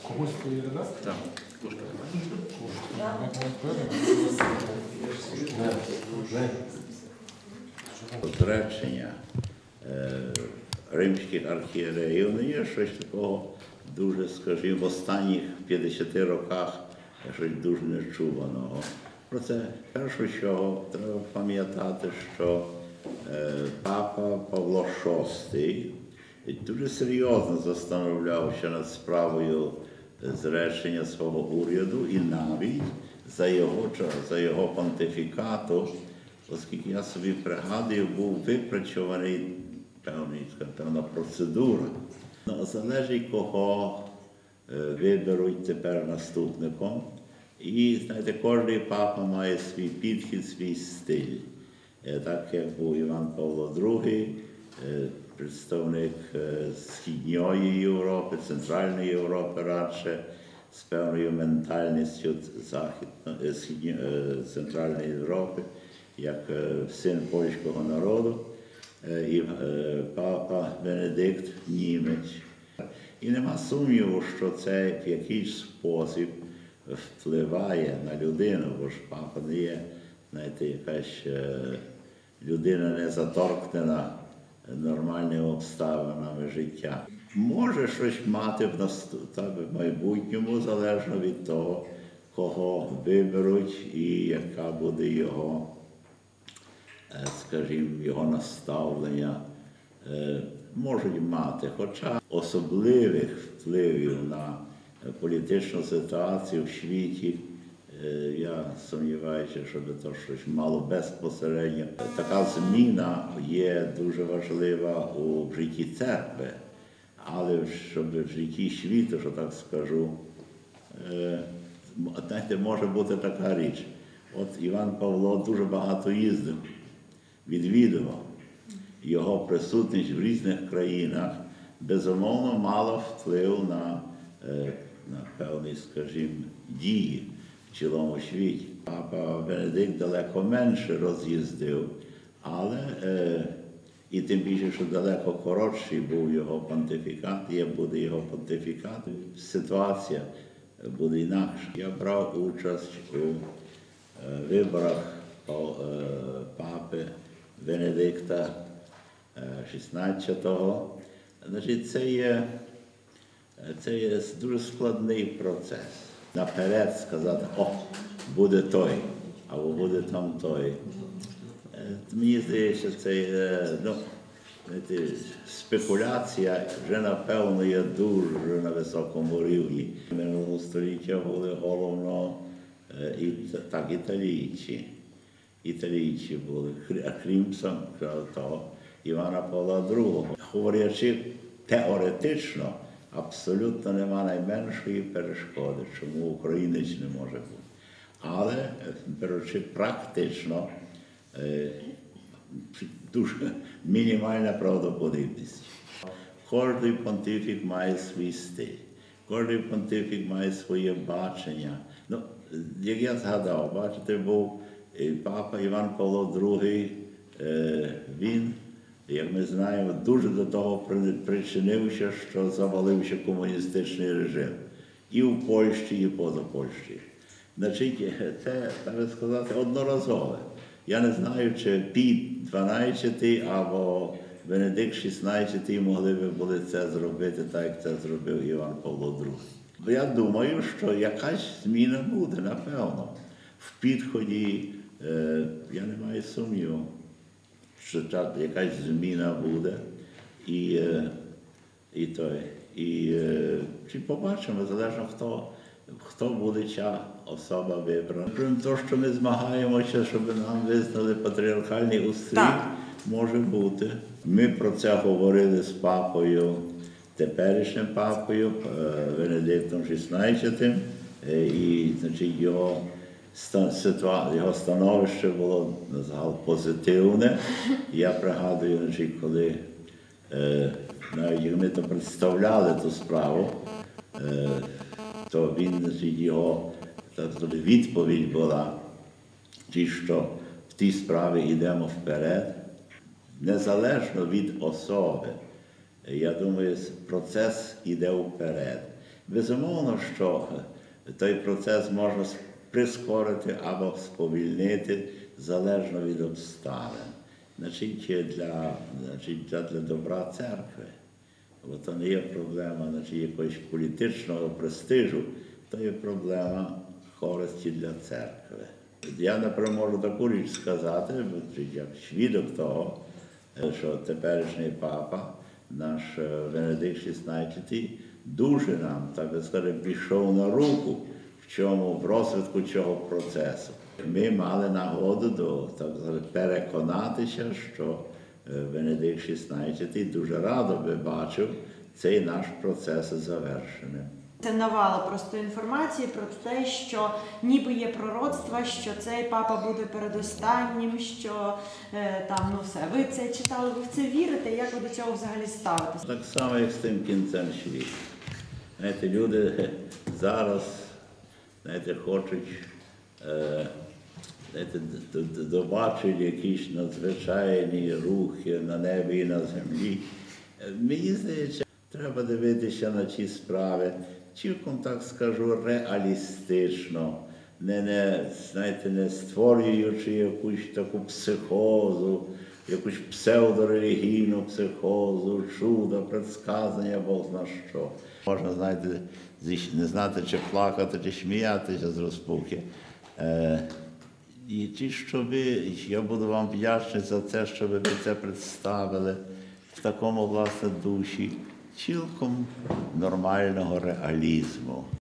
Когось передати? Так, Кошка. Зречення римських архієреїв не є щось такого дуже, скажімо, в останніх 50 роках щось дуже нечуваного. Проте, перше, що треба пам'ятати, що папа Павло VI дуже серйозно застановлявся над справою зречення свого уряду і навіть за його понтифікату, оскільки я собі пригадую, був випрацьований певна процедура. Залежить, кого виберуть тепер наступником. І, знаєте, кожен папа має свій підхід, свій стиль. Так як був Іван Павло II, представник Східної Європи, Центральної Європи радше, з певною ментальністю Центральної Європи, як син польського народу, і папа Бенедикт німець. І нема сумніву, що це в якийсь спосіб впливає на людину, бо ж папа не є, знаєте, якась людина не заторкнена нормальними обставинами життя. Може щось мати в майбутньому, залежно від того, кого виберуть і яка буде його, скажімо, його наставлення. Можуть мати, хоча особливих впливів на політичну ситуацію в світі, я сумніваюся, що це щось мало безпосередньо. Така зміна є дуже важлива у житті церкви, але щоб в житті світу, що так скажу, знаєте, може бути така річ. От Іван Павло дуже багато їздив, відвідував. Його присутність в різних країнах, безумовно, мала вплив на певні, скажімо, дії в цілому світі. Папа Бенедикт далеко менше роз'їздив, але і тим більше, що далеко коротший був його понтифікат, буде його понтифікат, ситуація буде інакша. Я брав участь у виборах папи Бенедикта 16-го. Значить, це є дуже складний процес. Наперед сказати, буде той, або буде там той. Мені здається, це спекуляція вже, напевно, є дуже на високому рівні. Минулого століття були головно італійці. Італійці були, крім того, Івана Павла II. Говорячи теоретично, абсолютно нема найменшої перешкоди, чому українець не може бути. Але, беручи практично, дуже мінімальна правдоподібність. Кожний понтифік має свій стиль, кожний понтифік має своє бачення. Як я згадав, бачите, був папа Іван Павло II, він, як ми знаємо, дуже до того причинився, що завалився комуністичний режим. І в Польщі, і поза Польщею. Значить, це, так сказати, одноразове. Я не знаю, чи Пій XII або Бенедикт XVI могли б були це зробити так, як це зробив Іван Павло II. Я думаю, що якась зміна буде, напевно. В підході, я не маю сумніву, що якась зміна буде. Чи побачимо, залежно хто буде ця особа вибрана. Крім того, що ми змагаємося, щоб нам визнали патріархальний устрій, може бути. Ми про це говорили з папою, теперішнім папою, Бенедиктом XVI, і, значить, його становище було позитивне. Я пригадую, значить, коли навіть ми то представляли ту справу, то він, значить, його відповідь була, що в тій справі йдемо вперед, незалежно від особи. Я думаю, процес йде вперед. Безумовно, що той процес можна прискорити або сповільнити залежно від обставин. Значить, для добра церкви. Бо то не є проблема якогось політичного престижу, то є проблема користі для церкви. Я, наприклад, можу таку річ сказати, як свідок того, що теперішній папа, наш Венедикт XVI, дуже нам, так би сказати, пішов на руку в розвитку цього процесу. Ми мали нагоду переконатися, що Венедикт XVI дуже радо би бачив цей наш процес завершеним. Це навала просто інформації про те, що ніби є пророцтва, що цей папа буде передостаннім, що все. Ви це читали, ви в це вірите? Як ви до цього взагалі ставитесь? Так само, як з тим кінцем світу. Знаєте, люди зараз хочуть добачити якісь надзвичайні рухи на небі і на землі. Мені здається, треба дивитися на ці справи, цілком, так скажу, реалістично, не створюючи якусь таку психозу, якусь псевдорелігійну психозу, чудо, предсказання, Бог зна що. Можна, не знати, чи плакати, чи сміятися з розпуки. І я буду вам вдячний за те, що ви це представили в такому, власне, душі цілком нормального реалізму.